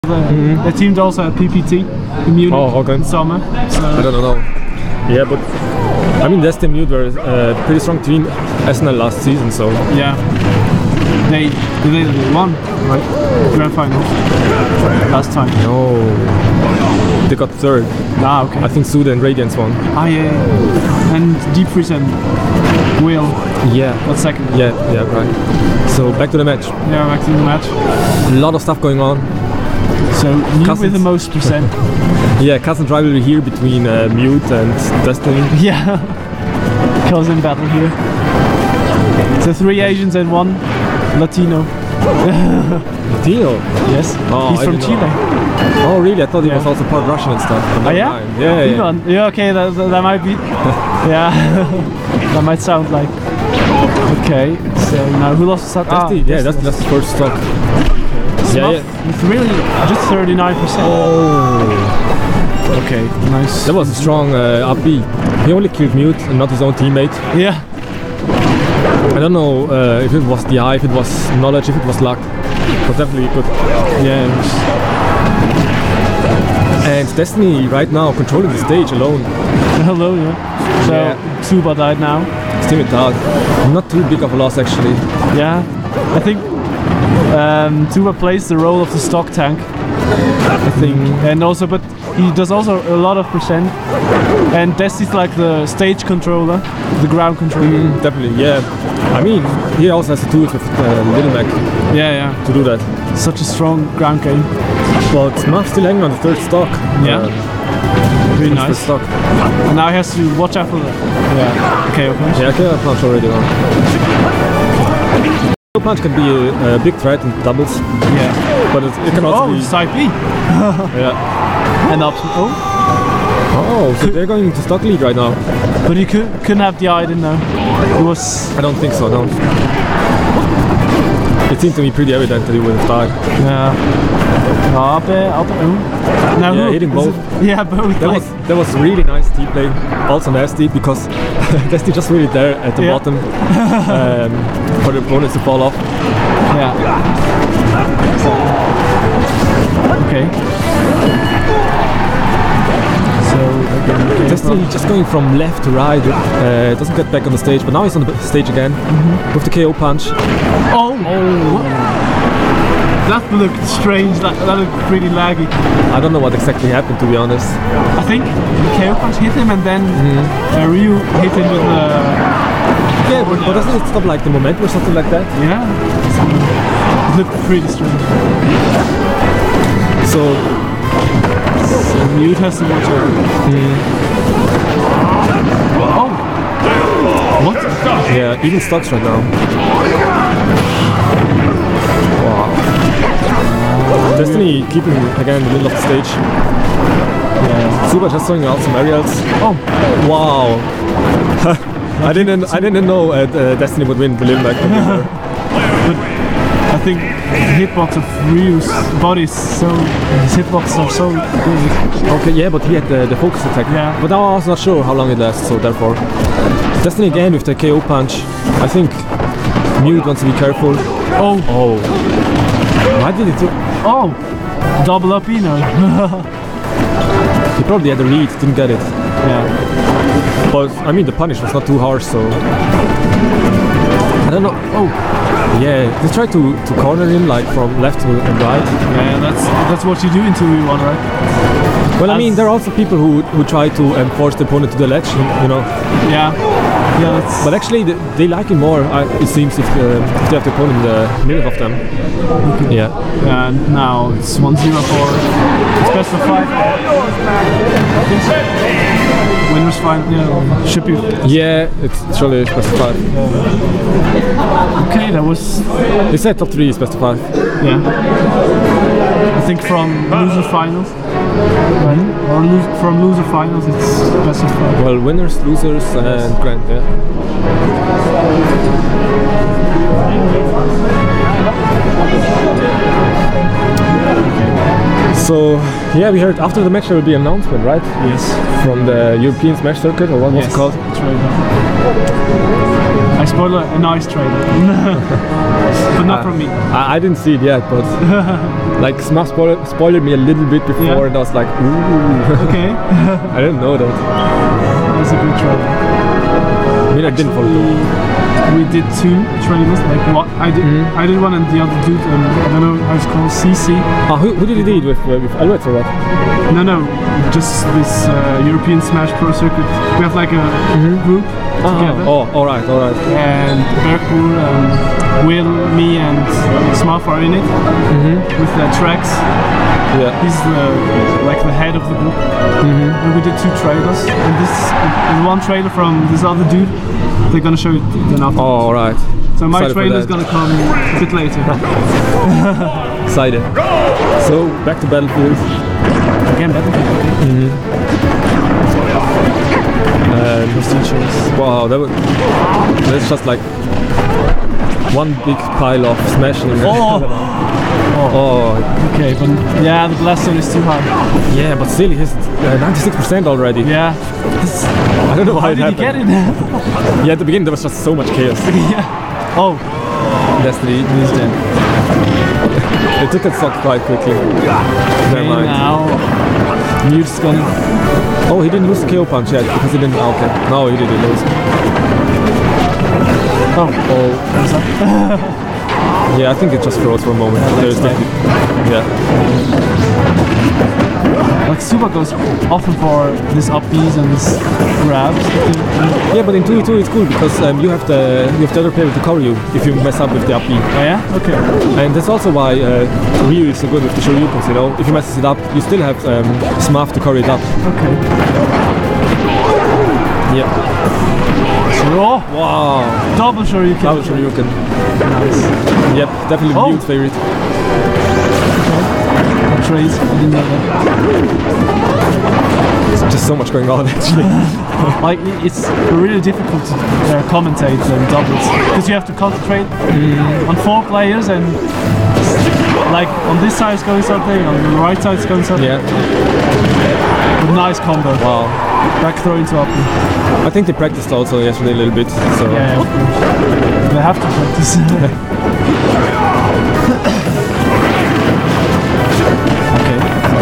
The team also at PPT in Munich in summer. So. I don't know. Yeah, but I mean, Destiny Mute were a pretty strong team SNL last season, so yeah. They won, right? Grand finals last time. No, they got third. Ah, okay. I think Suda and Radiance won. Ah, yeah. And Deep Freeze and Will. Yeah. got second. Yeah, right. So back to the match. Yeah, back to the match. A lot of stuff going on. So Mute with the most percent. Yeah, cousin rivalry here between Mute and Destiny. Yeah. Cousin battle here. So 3 Asians and 1 Latino. Latino? Yes. Oh, he's from Chile. Oh really? I thought he was also part Russian and stuff. Oh yeah? Yeah, okay, that might be. Yeah. That might sound like. Okay, so now who lost the stock? That's the first stock. Yeah. It's really just 39%. Oh. Okay, nice. That was a strong up B. He only killed Mute and not his own teammate. Yeah. I don't know if it was the eye, if it was knowledge, if it was luck. But definitely good. Yeah. And Destiny right now controlling the stage alone. Hello, yeah. So Tsuba died now. His teammate died. Not too big of a loss actually. Yeah. I think Tsuba plays the role of the stock tank. I think. And also, but he does also a lot of percent. And Destiny's like the stage controller, the ground controller. Definitely, yeah. I mean, he also has the tools with Little Mac. Yeah. To do that. Such a strong ground game. But Smurf still hanging on the third stock. Yeah. Really nice. Stock. And now he has to watch out for the KO punch. Yeah, KO punch already on. KO punch can be a big threat in doubles. Yeah. But it can also be... side B. Yeah. And up. Oh, so they're going into stock lead right now. But he couldn't have the item though. It was... I don't think so, no. It seemed to me pretty evident that he would have died. Yeah. Up. Now yeah, hitting both. Yeah, both. That was really nice team play. Also nasty because Destiny just really there at the bottom for the opponents to fall off. Yeah. Okay. Destiny just going from left to right, doesn't get back on the stage, but now he's on the stage again with the KO punch. Oh! That looked strange, that looked pretty laggy. I don't know what exactly happened, to be honest. I think the KO punch hit him and then Ryu hit him with the... Yeah, but doesn't it stop like the momentum or something like that? Yeah. It looked pretty strange. So Mute has to watch out. Oh! What? Yeah, even stocks right now. Wow. Destiny keeping again in the middle of the stage. Yeah. Super just throwing out some aerials. Oh! Wow! I didn't know Destiny would win the Little Mac. I think the hitbox of Ryu's body is his hitboxes are so big. Okay, yeah, but he had the focus attack. Yeah. But I was not sure how long it lasts, so therefore. Destiny again with the KO punch. I think Mute wants to be careful. Oh! Why did he do? Oh! Double up, you know. He probably had the read, didn't get it. Yeah. But I mean, the punish was not too harsh, so. I don't know. Oh! Yeah, they try to corner him like from left to and right. Yeah, that's what you do in 2v1, right? Well, I mean, there are also people who try to force the opponent to the ledge, you know. Yeah. But actually, they like it more. It seems if they have the opponent in the middle of them. Okay. Yeah. And now it's 1-0 for it's best of 5. Winners find should be. Yeah, it's surely best of 5. Okay, that was. They said top 3 is best of 5. Yeah. I think from loser finals. Or from loser finals, it's best of 5. Well, winners, losers, and grand. Yeah. So, yeah, we heard after the match there will be an announcement, right? Yes. From the European Smash Circuit, or what was it called? That's right. I spoiled a nice trailer, but not from me. I didn't see it yet, but like Smash spoiled me a little bit before, Yeah. and I was like, ooh. Okay, I didn't know that. that's a good trailer. I mean, I didn't follow it. We did 2 trailers. Like what I did one, and the other dude, I don't know how it's called, CC. Who did you do it with Alouette or what? No, just this European Smash Pro circuit. We have like a group together. Oh, alright. And Berkpool, Will, me, and Smuff are in it with the tracks. Yeah. He's like the head of the group. And we did 2 trailers. And this is one trailer from this other dude. They're gonna show it then after. Oh, alright. So my Excited for trailer is that. gonna come a bit later. Excited. So, back to Battlefield. Again, Battlefield. Wow, that's just like one big pile of smashing. Oh, Okay, but yeah, the blast zone is too high. yeah, but still, he has 96% already. Yeah. I don't know How how it did he happened. get it? Yeah, at the beginning there was just so much chaos. Yeah. Oh, Destiny, he's dead. they took that stock quite quickly. Never Okay, mind. now Mute's gonna. Oh, he didn't lose the KO punch yet because he didn't. Oh, okay, no, he didn't lose. Oh, what's up? Yeah, I think it just froze for a moment. There's that's definitely, yeah. Like Super goes often for this up Bs and this grabs. Yeah, but in 2v2 it's cool because you have the other player to cover you if you mess up with the up B. Oh yeah? Okay. And that's also why Ryu is so good with the Shoryukens, you know. If you mess it up, you still have Smuff to cover it up. Okay. Yeah. Oh, Wow. double Shoryuken. Double Shoryuken. Nice. Yep, definitely Oh. Ryu's favorite. Trace. I didn't know that. There's just so much going on actually. Like it's really difficult to commentate doubles because you have to concentrate on 4 players and like on this side is going something, on the right side is going something. Yeah. Nice combo. Wow. Back throw into up. I think they practiced also yesterday a little bit. So Yeah, of course. They have to practice. Okay.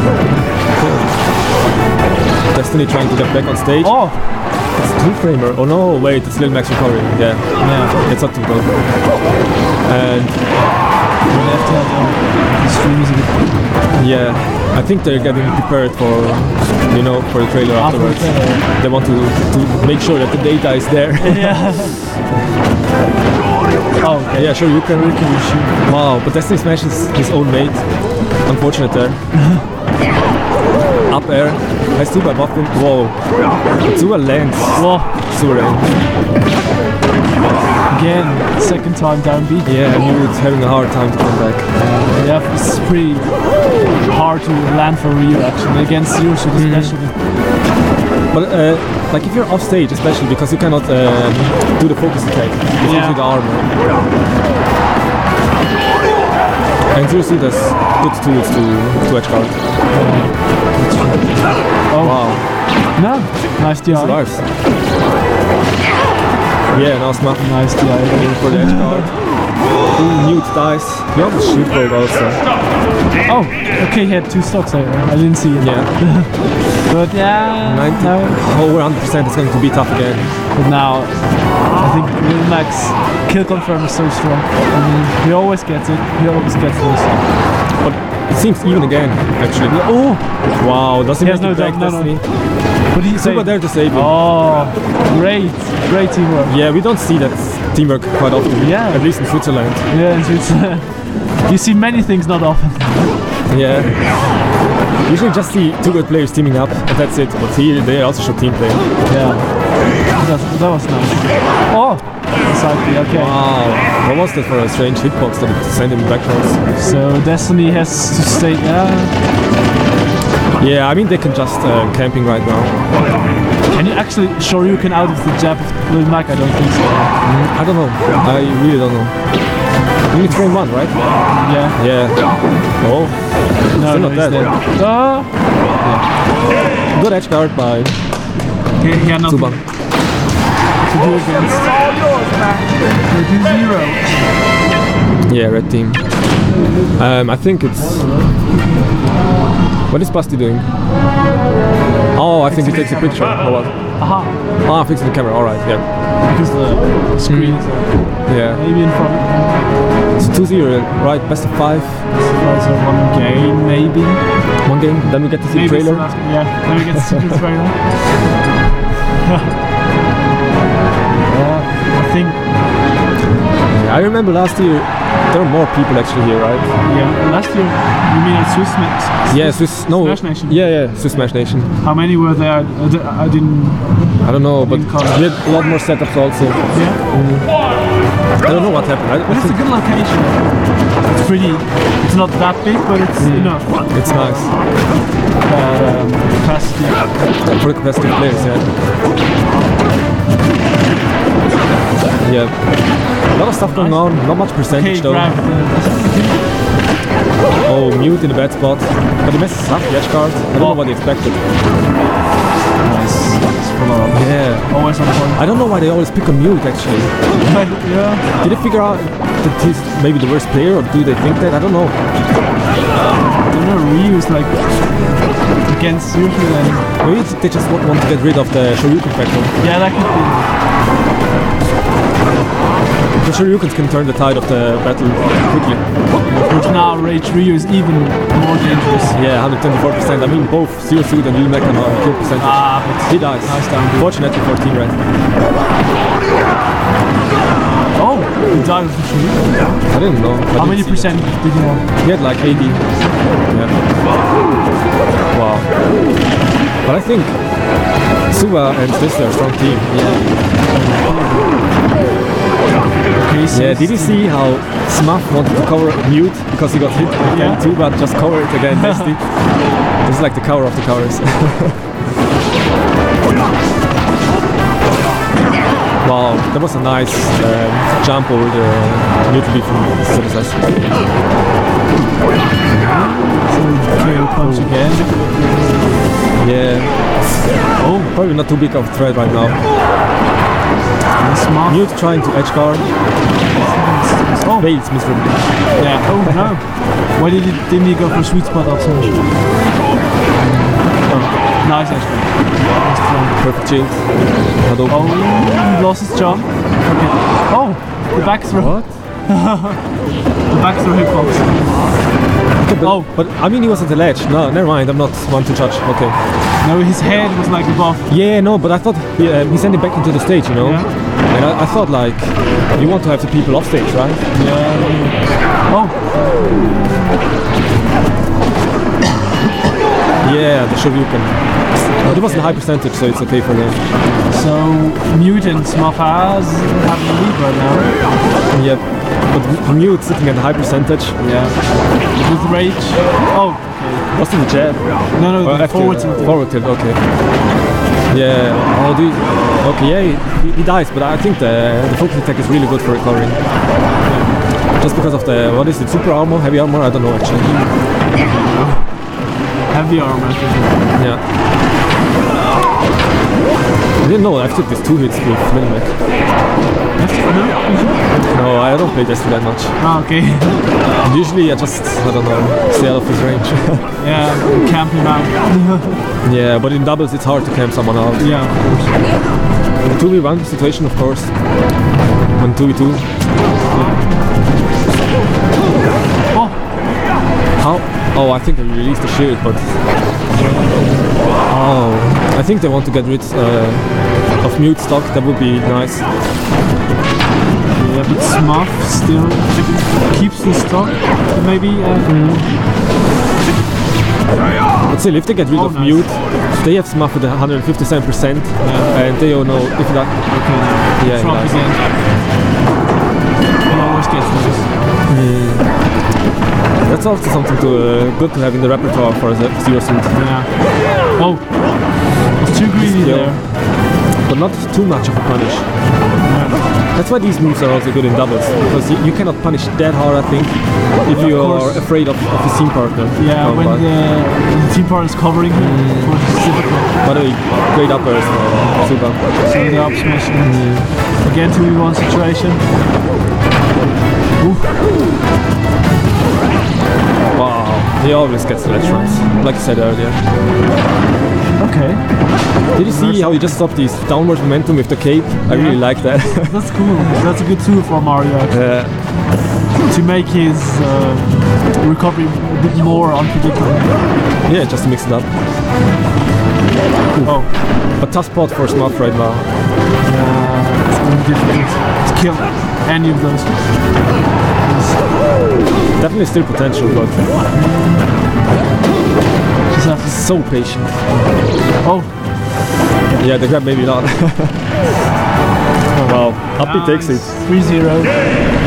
Destiny trying to get back on stage. Oh! It's two-framer. Oh no, wait, it's Lil Max recovery. Yeah. Yeah. It's not too good. And Left hand on the stream is a bit. yeah, I think they're getting prepared for, you know, for the trailer afterwards. They want to make sure that the data is there. Yeah. Oh, okay. Yeah, sure, you can shoot. Wow, but Destiny smashes his own mate. Unfortunate there. Up air. Nice two by Muffin. Whoa. Zua lands. Whoa. Zua lands. Again, second time down B. Yeah, I knew it's having a hard time to come back. Yeah, it's pretty hard to land for Ryu actually, against Zero Suit especially. But like if you're off stage, especially because you cannot do the focus attack, it's usually the armor. And Zero Suit has good tools to edge guard. Oh. Wow. No, nice DI. Survives. Yeah, now Smuff. Nice DI. For the edge guard. Ooh, Newt dies. You have the shoot rogue also. Oh, okay, he had 2 stocks there. I didn't see it. Yeah. But yeah, 90. no. Over 100% is going to be tough again. But now, I think Lil Max kill confirm is so strong. He always gets it. He always gets this. But it seems even again, actually. Oh! Wow, does he He has make it no back, doubt, no, no. Destiny? But he's Super there to save him. Oh, great teamwork. Yeah, we don't see that teamwork quite often. Yeah. At least in Switzerland. Yeah, and Switzerland. You see many things not often. Yeah. Usually just see 2 good players teaming up, and that's it. But here they also show team play. Yeah. That was nice. Oh! Side B, okay. Wow. What was that for a strange hitbox that it sent him backwards? So Destiny has to stay. Yeah, I mean they can just camping right now. Can you actually Shoryuken out of the jab of Lil Mac? I don't think so. I don't know. I really don't know. Only frame 1, right? Yeah. Yeah. Oh. No, Still no, not he's dead. dead. Good edge guard by He had nothing. Zuba. to do against. They do 0. Yeah, red team. I think it's. What is Basti doing? Oh, I think he takes a picture. Or what? Aha. Ah, fixing the camera. All right, yeah. Because the screen is Yeah. maybe in front. It's 2-0, right? Best of 5. Also one game, maybe. One game. Then we get to see the Maybe it's trailer. the last game. Yeah, then we get to see the trailer. I think. I remember last year there were more people actually here, right? Yeah, last year. You mean at Swiss Match? Yeah, Swiss. No. Smash Nation. Yeah, Swiss Smash Nation. How many were there? I didn't. I don't know, but In color. we had a lot more setups also. Yeah. I don't know what happened. But it's a good location. It's pretty. It's not that big, but it's enough. It's nice Capacity. for the competitive players. Yeah. A lot of stuff going on. Not much percentage Okay, though. grab Oh, mute in a bad spot. But he messes up the edge guard. I don't know what he expected. Nice. Yeah. Always on point. I don't know why they always pick on mute actually. Yeah. Did they figure out that he's maybe the worst player, or do they think that? I don't know. I don't know. Ryu is like against usually. And Maybe they just want to get rid of the Shoryuken factor. yeah, that could be. The Shoryukens can turn the tide of the battle quickly. But now Rage Ryu is even more dangerous. Yeah, 124%. I mean, both Zero Suit and Lil Mecha are kill percentage. Ah, but He dies. nice down. Fortunately for Team Red. Oh, he died with the Shoryuken. I didn't know. How many percent did you have? He had like 80. Yeah. Wow. But I think Suba and Slister are a strong team. Yeah, did you see how Smuff wanted to cover mute because he got hit again too, but just cover it again, Misty? This is like the cover of the covers. Wow, that was a nice jump over the neutral beat from Citizens. KO punch again. Yeah. Oh, probably not too big of a threat right now. Smart. Mute trying to edge guard. Oh. Fails miserably. Yeah. Oh no. Why didn't he go for sweet spot up so much? Oh, nice actually. Perfect shield. Hadouken. Oh, he lost his jump. Okay. Oh, the back throw. What? The back throw hitbox. Okay, Oh. but I mean he was at the ledge. No, never mind. I'm not one to judge. Okay. No, his head was like above. Yeah, no, but I thought he sent it back into the stage, you know. Yeah. And I thought like you want to have the people off stage, right? Yeah. Oh. Yeah, the Shoryuken. But it wasn't a high percentage, so it's okay for them. So Mutant Smuff have the lead right now. Yeah, but Mute sitting at a high percentage. Yeah. With Rage. Oh. What's in the jab? No, Or the F forward tilt. tilt. Forward tilt, okay. Yeah, oh, okay, yeah, he dies, but I think the focus attack is really good for recovering. Just because of the, what is it, super armor, heavy armor? I don't know actually. Heavy armor. Yeah. I didn't know I took these 2 hits with Minimac. No, I don't play Destiny that much. Ah, okay. Usually I just, I don't know, stay out of his range. Yeah, camp him out. Yeah, but in doubles it's hard to camp someone out. Yeah, of course. In 2v1 situation, of course. On 2v2. Oh, How? Oh, I think I released the shield, but... Oh, I think they want to get rid of mute stock, that would be nice. yeah, but Smuff still keeps the stock. Maybe. But still, if they get rid of nice. mute, they have Smuff at 157%, and they don't know if that... Okay, Yeah, drop nice. again. He always gets this. That's also something to good to have in the repertoire for the Zero Suit. Yeah. Oh, it's too greedy Skill. there. But not too much of a punish. That's why these moves are also good in doubles, because you cannot punish that hard, I think, if you are course. afraid of a scene partner. Yeah, when the team partner is covering him, which is difficult. By the way, great uppers from Super. So the up smash. Again, 2v1 situation. Ooh. Wow, he always gets the ledge runs, like I said earlier. Okay. Did you see how he just stopped this downward momentum with the cape? I really like that. That's cool. That's a good tool for Mario to make his recovery a bit more unpredictable. Yeah, just to mix it up. Oh. But tough spot for Smurf right now. It's going to be difficult to kill any of those. Definitely still potential, but just have to... so patient. Oh. Yeah, the grab maybe not. Wow, up he takes it. 3-0.